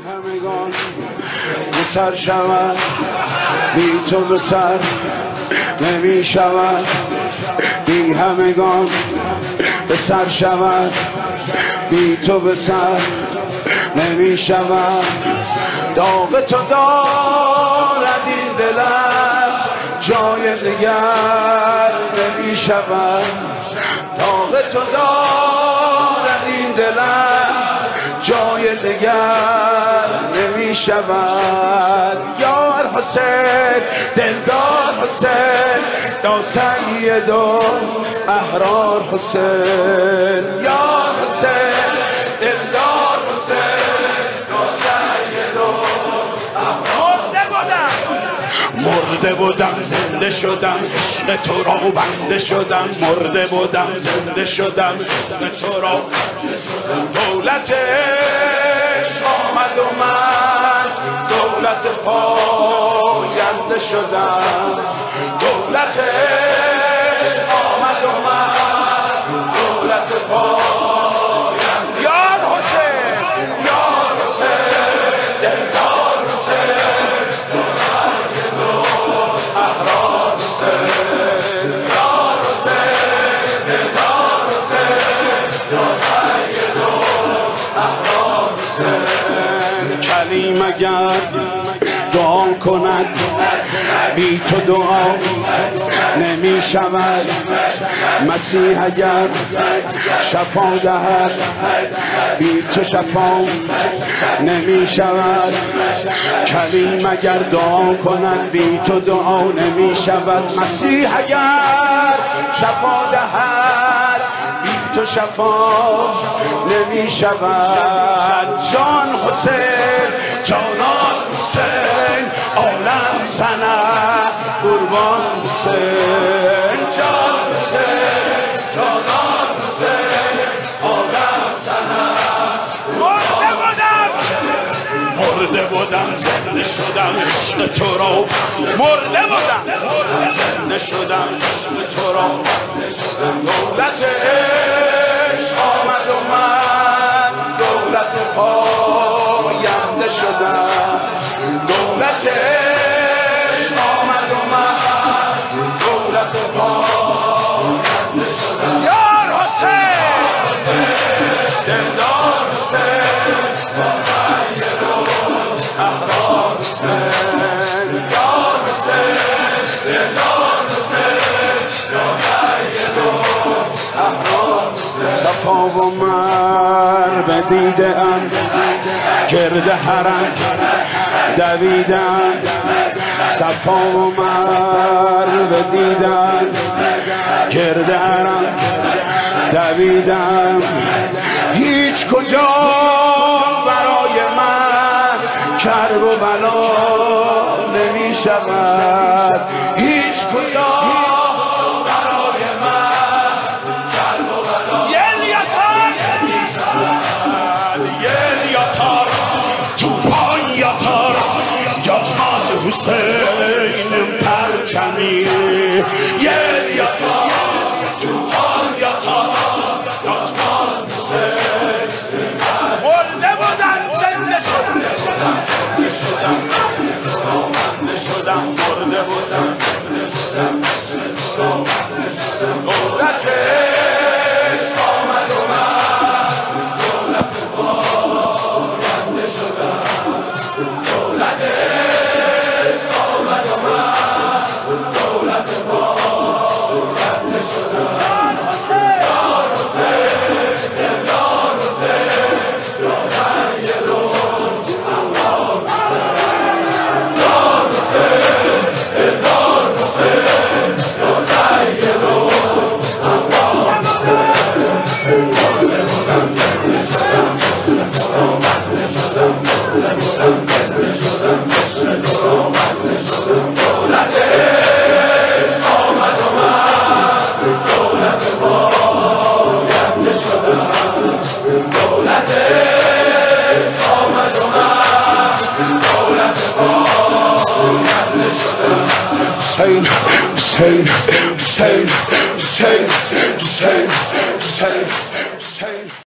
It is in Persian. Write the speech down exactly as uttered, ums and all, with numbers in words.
همگان به سر شود، بی تو به سر نمی شود. بی همگان به سر شود، بی تو به سر نمی شود. داغ تو دارد این دلم، جای دیگر نمی شود. داغ تو دارد این دلم، جای دیگر نمی شود. یار حسین دلدار حسین، دا سید و احرار حسین. یار حسین دلدار حسین، دا سید و احرار. مرده بودم زنده شدم، به تو را بنده شدم. مرده بودم زنده شدم، به تو را. دولت عشق آمد و من دولت پاینده شدم. دولت عشق آمد و من دولت پاینده. یار حسین یار حسین دلدار حسین، احرار حسین. یار حسین دلدار حسین، کلیم اگر دعا کند، بی تو دعا نمی شود. مسیح اگر شفا دهد، بی تو شفا نمی شود. کلیم اگر دعا کند، بی تو دعا نمی شود. مسیح اگر شفا دهد، تو شفا نمی شود. جان حسین جانان حسین، عالم سنه قربان حسین. جان حسین جانان حسین، عالم سنه. مرده بودم مرده بودم زنده شدم، عشق تو را. مرده بودم زنده شدم، عشق تو را. دولت عشق آمد و من دولت پاینده شدم. دولت عشق آمد و من دولت پاینده شدم. یار حسین دلدار حسین، احرار حسین. یار حسین دلدار حسین، صفا و مر دیده ام، گرد حرم دویدم. صفا و مر دیدم، گرد حرم دویدم. هیچ کجا برای من کرب و بلا نمی شود. هیچ کجا حسین پرچمی. یه یاتا توفان یاتا دادمان حسین. مرده بودن زنده شدم، زنده شدم، زنده شدم. مرده بودن زنده شدم، زنده شدم. دولت عشق آمد و من دولت پاینده شدم. دولت Hussein, Hussein, Hussein, Hussein, Hussein, Hussein.